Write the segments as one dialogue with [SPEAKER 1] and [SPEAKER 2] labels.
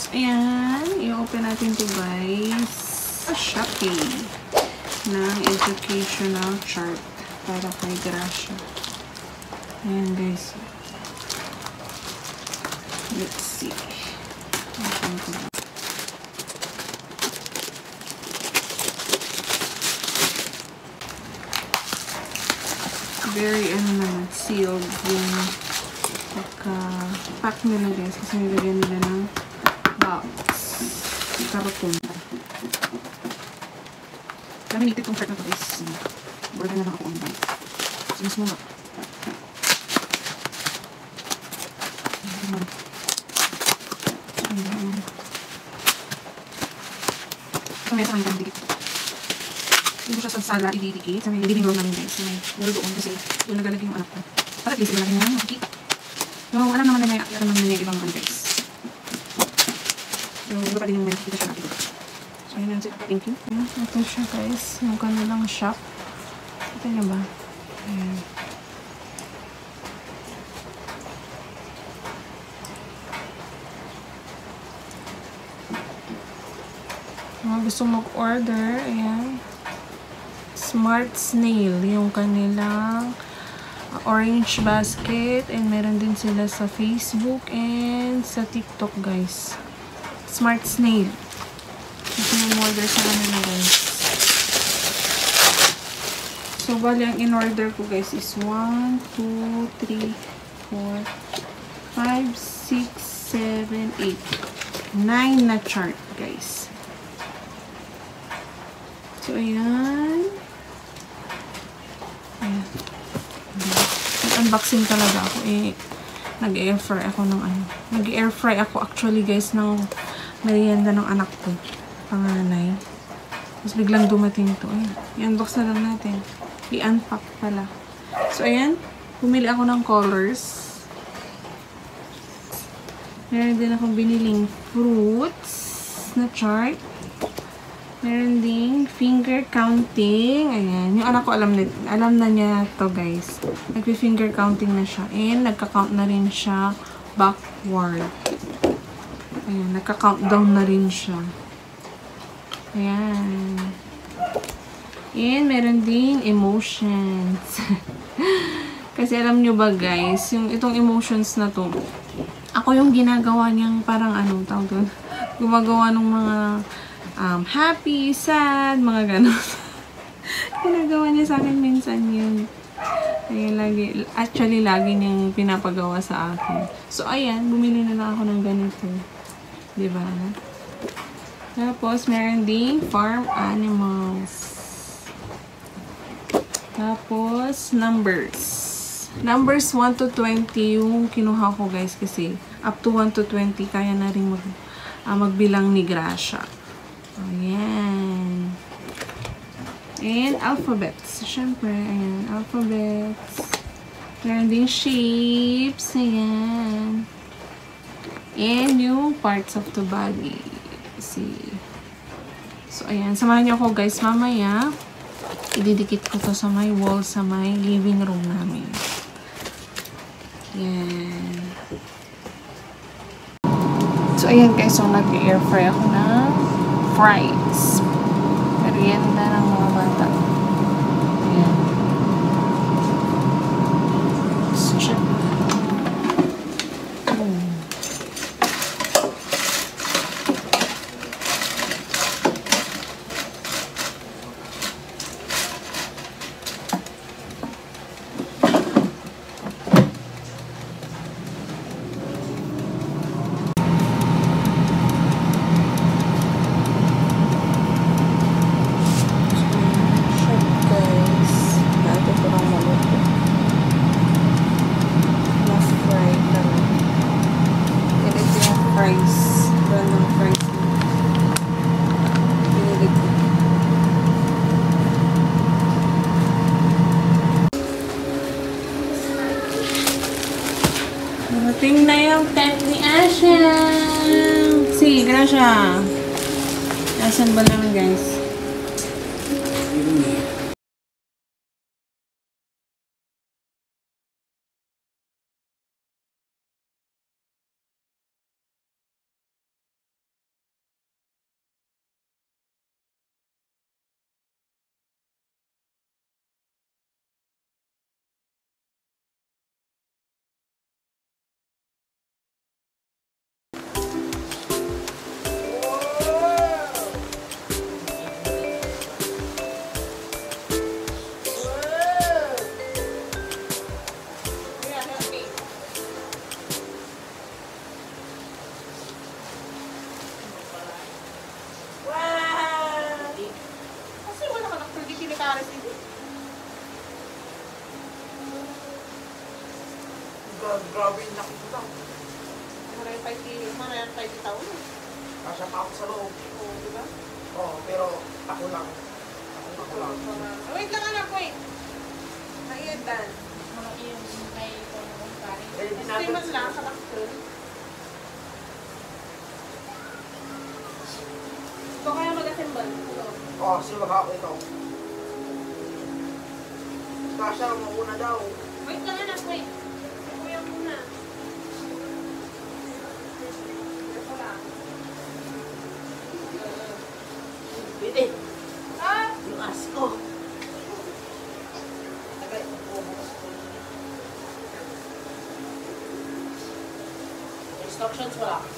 [SPEAKER 1] Ayan, i-open natin to guys. Shopee ng educational chart para kay Gracia. Ayan guys. Let's see. Open ko ba? Very naman, sealed yung pagka-pack nila guys. Kasi nilagyan nila ng box. Karton. Dami nitip tong shirt na to guys. Border na lang ako online. Sinis mo nga. Ito may samay dikit. Hindi ko siya sa sala ididikit. Sa may living room namin guys. Muro doon kasi doon nagalagay yung anak ko. Para at least iba natin yung makikita. So, alam naman na may ibang guys. So, iba pa din yung makikita siya natin. So, yun lang. Thank you. Ayan, ito siya guys. Yung kanilang shop. Ito niya ba? Ayan. Mga gusto mag-order. Ayan. Smart Snail. Yung kanilang orange basket. And meron din sila sa Facebook and sa TikTok guys. Smart Snail. Gusto nyo order sa kanila guys. So, bali ang in-order ko guys is 1, 2, 3, 4, 5, 6, 7, 8. 9 na chart guys. So, ayan. Ayan. Nag-unboxing talaga ako. Nag-air fry ako ng ano. Nag-air fry ako actually guys ng merienda ng anak ko. Panganay. Tapos biglang dumating to. Ayan. I-unbox na lang natin. I-unpack pala. So, ayan. Pumili ako ng colors. Meron din akong biniling fruits na chart. Meron ding finger counting. Ayan. Yung anak ko alam na niya to guys. Nagpi-finger counting na siya. And nagka-count na rin siya backward. Ayan. Nagka-countdown na rin siya. Ayan. And meron din emotions. Kasi alam nyo ba guys, itong emotions na to, ako yung ginagawa niyang parang ano, tawag doon, gumagawa ng mga happy, sad, mga ganon. Ginagawa niya sa akin minsan yun. Ayan, actually, lagi niyang pinapagawa sa akin. So, ayan, bumili na lang ako ng ganito. Diba? Tapos, meron ding farm animals. Tapos, numbers. Numbers 1 to 20 yung kinuha ko guys kasi up to 1 to 20 kaya na rin magbilang ni Gracia. Ayan. And alphabets. Siyempre, ayan. Alphabets. Meron din shapes. Ayan. And yung parts of the body. See. So, ayan. Samahan niyo ako guys mamaya. Ididikit ko to sa may wall sa may living room namin. Ayan. So, ayan guys. So, nag-air fry ako ng fries. Merienda ng mga bata. Ayan. So, siya. Dumating na yung tent ni Asha. Si, Gracia. Asan ba lang guys?
[SPEAKER 2] Grabe yung laki ko lang.
[SPEAKER 1] Marami tayo taon.
[SPEAKER 2] Kasya pa ako sa loob.
[SPEAKER 1] Oo, di ba?
[SPEAKER 2] Oo, pero ako lang. Ako lang.
[SPEAKER 1] Wait lang anak, wait. Naiyadan.
[SPEAKER 3] Malaki yung may pari.
[SPEAKER 2] Eh, di
[SPEAKER 1] Kasi man
[SPEAKER 2] natin.
[SPEAKER 1] lang sa bakter. Ito kaya mag-assemble.
[SPEAKER 2] Oo, sige ako ito. Kasya, mauna daw.
[SPEAKER 3] Wait lang anak, wait. Si kuya muna.
[SPEAKER 1] Ito lang.
[SPEAKER 2] Pwede.
[SPEAKER 3] Ah!
[SPEAKER 2] Yung asko. Instructions wala.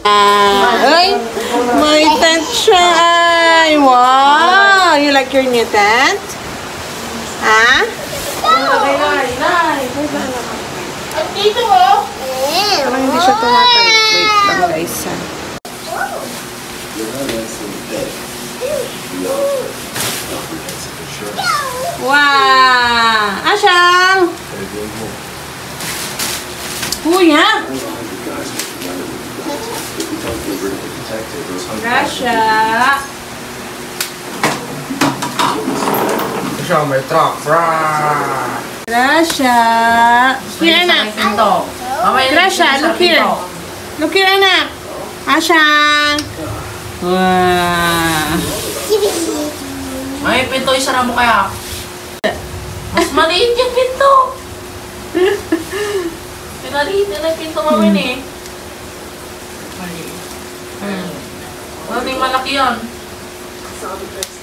[SPEAKER 1] Ay, may tent siya. Ay, wow. You like your new tent? Ha?
[SPEAKER 3] At dito oh.
[SPEAKER 1] Parang hindi siya tumatay. Wait lang guys. Ha? Wow! Asyang! Kuya! Rasha!
[SPEAKER 2] Siya, may truck. Rah!
[SPEAKER 1] Rasha! Here, anak!
[SPEAKER 3] Pinto. Mamaya
[SPEAKER 1] Rasha, look here! Look here, anak! Asyang! Wow!
[SPEAKER 3] May pinto, isara mo kaya. Mas maliit yung pinto. Pinaliit na yung pinto mamin eh. Maliit. Ano yung malaki yun?